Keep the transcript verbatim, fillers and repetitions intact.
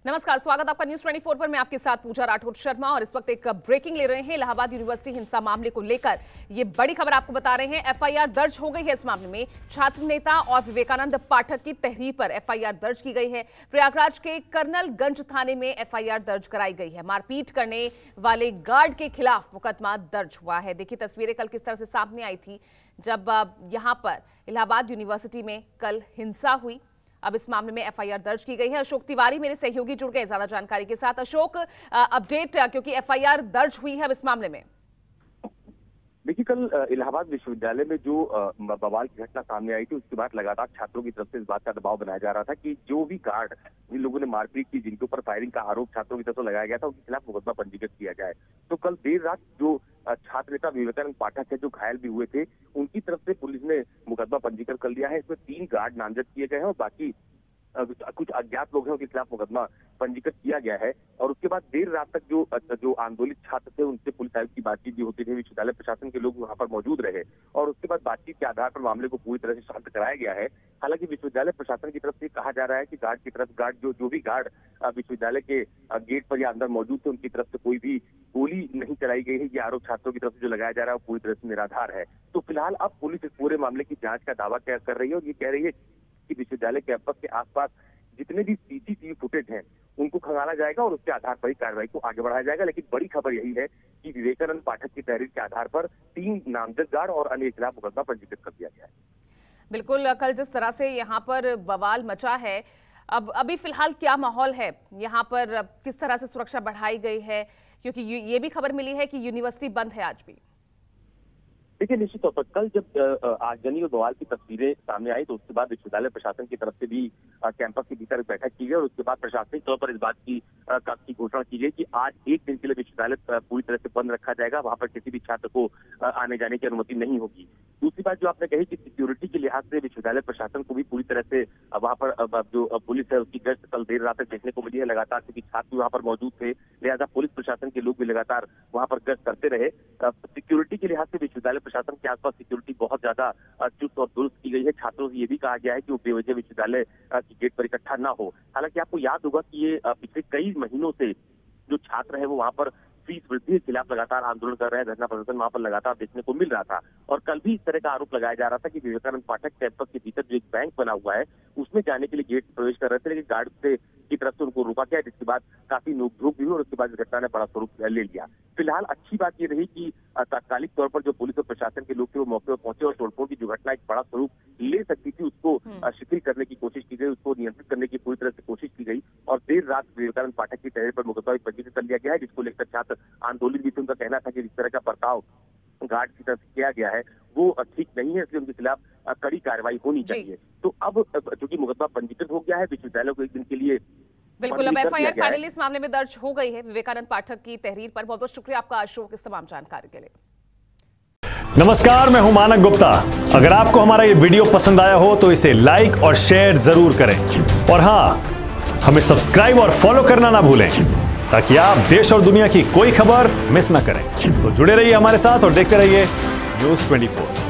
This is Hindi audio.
नमस्कार, स्वागत आपका न्यूज चौबीस पर। मैं आपके साथ पूजा राठौर शर्मा और इस वक्त एक ब्रेकिंग ले रहे हैं। इलाहाबाद यूनिवर्सिटी हिंसा मामले को लेकर ये बड़ी खबर आपको बता रहे हैं। एफआईआर दर्ज हो गई है इस मामले में। छात्र नेता और विवेकानंद पाठक की तहरीर पर एफआईआर दर्ज की गई है। प्रयागराज के कर्नलगंज थाने में एफआईआर दर्ज कराई गई है। मारपीट करने वाले गार्ड के खिलाफ मुकदमा दर्ज हुआ है। देखिए तस्वीरें कल किस तरह से सामने आई थी जब यहां पर इलाहाबाद यूनिवर्सिटी में कल हिंसा हुई। अब इस मामले में एफआईआर दर्ज की गई है। अशोक तिवारी मेरे सहयोगी जुड़ गए ज्यादा जानकारी के साथ। अशोक, अपडेट, क्योंकि एफआईआर दर्ज हुई है अब इस मामले में। देखिए, कल इलाहाबाद विश्वविद्यालय में जो बवाल की घटना सामने आई थी, उसके बाद लगातार छात्रों की तरफ से इस बात का दबाव बनाया जा रहा था कि जो भी गार्ड जिन लोगों ने मारपीट की, जिनके ऊपर फायरिंग का आरोप छात्रों की तरफ से लगाया गया था, उनके खिलाफ मुकदमा पंजीकृत किया जाए। तो कल देर रात जो छात्र नेता विवेकानंद पाठक है, जो घायल भी हुए थे, उनकी तरफ से पुलिस ने मुकदमा पंजीकृत कर लिया है। इसमें तीन गार्ड नामजद किए गए हैं और बाकी कुछ अज्ञात लोग हैं, उनके खिलाफ मुकदमा पंजीकृत किया गया है। और उसके बाद देर रात तक जो जो आंदोलित छात्र थे, उनसे पुलिस आयुक्त की बातचीत भी होती थी। विश्वविद्यालय प्रशासन के लोग वहां पर मौजूद रहे और उसके बाद बातचीत के आधार पर मामले को पूरी तरह से शांत कराया गया है। हालांकि विश्वविद्यालय प्रशासन की तरफ से कहा जा रहा है कि गार्ड की तरफ गार्ड जो जो भी गार्ड विश्वविद्यालय के गेट पर या अंदर मौजूद थे, उनकी तरफ से कोई भी गोली नहीं चलाई गई है। ये आरोप छात्रों की तरफ से जो लगाया जा रहा है वो पूरी तरह से निराधार है। तो फिलहाल अब पुलिस इस पूरे मामले की जांच का दावा कर रही है और ये कह रही है कि विश्वविद्यालय कैंपस के आसपास जितने भी सीसीटीवी फुटेज हैं उनको खंगाला जाएगा और उसके आधार पर ही कार्रवाई को आगे बढ़ाया जाएगा। लेकिन बड़ी खबर यही है कि विवेकानंद पाठक की तहरीर के आधार पर तीन नामजद गार्ड और अन्य के खिलाफ मुकदमा पंजीकृत कर दिया गया है। बिल्कुल, कल जिस तरह से यहाँ पर बवाल मचा है, अब अभी फिलहाल क्या माहौल है यहाँ पर, किस तरह से सुरक्षा बढ़ाई गई है? क्योंकि ये भी खबर मिली है कि यूनिवर्सिटी बंद है आज भी। देखिए, निश्चित तौर पर कल जब आगजनी और बवाल की तस्वीरें सामने आई तो उसके बाद विश्वविद्यालय प्रशासन की तरफ से भी कैंपस के भीतर बैठक की गई और उसके बाद प्रशासनिक तौर पर इस बात की की घोषणा की गई कि आज एक दिन के लिए विश्वविद्यालय पूरी तरह से बंद रखा जाएगा। वहां पर किसी भी छात्र को आने जाने की अनुमति नहीं होगी। दूसरी बात जो आपने कही कि सिक्योरिटी के लिहाज से विश्वविद्यालय प्रशासन को भी पूरी तरह से वहां पर जो पुलिस है उसकी गश्त कल देर रात तक देखने को मिली है लगातार, क्योंकि छात्र वहां पर मौजूद थे, लिहाजा पुलिस प्रशासन के लोग भी लगातार वहां पर गश्त करते रहे। सिक्योरिटी के लिहाज से विश्वविद्यालय प्रशासन के आसपास सिक्योरिटी बहुत ज्यादा चुस्त और दुरुस्त की गई है। छात्रों से ये भी कहा गया है कि वो बेवजह विश्वविद्यालय की गेट पर इकट्ठा ना हो। हालांकि आपको याद होगा कि ये पिछले कई महीनों से जो छात्र है वो वहां पर फीस वृद्धि के खिलाफ लगातार आंदोलन कर रहे हैं, धरना प्रदर्शन वहां पर लगातार देखने को मिल रहा था। और कल भी इस तरह का आरोप लगाया जा रहा था कि विवेकानंद पाठक कैंपस के भीतर जो एक बैंक बना हुआ है उसमें जाने के लिए गेट प्रवेश कर रहे थे, लेकिन गार्ड से की तरफ से उनको रोका गया, जिसके बाद काफी नोकझोंक भी हुई और उसके बाद इस घटना ने बड़ा स्वरूप ले लिया। फिलहाल अच्छी बात ये रही कि तात्कालिक तौर पर जो पुलिस और प्रशासन के लोग थे वो मौके पर पहुंचे और तोड़फोड़ की जो घटना एक बड़ा स्वरूप ले सकती थी उसको शिथिल करने की कोशिश की गई, उसको नियंत्रित करने की पूरी तरह से कोशिश की गई। और देर रात विवेकानंद पाठक की तहरीर पर मुकदमा पंजीकृत कर लिया गया है, जिसको लेकर छात्र आंदोलित भी थे। उनका कहना था कि जिस तरह का बर्ताव गार्ड की तरफ से किया गया है वो ठीक नहीं है, इसलिए उनके खिलाफ कड़ी कार्रवाई होनी चाहिए। तो अब चूंकि मुकदमा पंजीकृत हो गया है, विश्वविद्यालय को एक दिन के लिए बिल्कुल अब एफआईआर फाइनली इस मामले में दर्ज हो गई है विवेकानंद पाठक की तहरीर पर। बहुत बहुत शुक्रिया आपका अशोक इस तमाम जानकारी के लिए। नमस्कार, मैं हूं मानक गुप्ता। अगर आपको हमारा ये वीडियो पसंद आया हो तो इसे लाइक और शेयर जरूर करें और हां, हमें सब्सक्राइब और फॉलो करना ना भूलें ताकि आप देश और दुनिया की कोई खबर मिस ना करें। तो जुड़े रहिए हमारे साथ और देखते रहिए न्यूज़ चौबीस।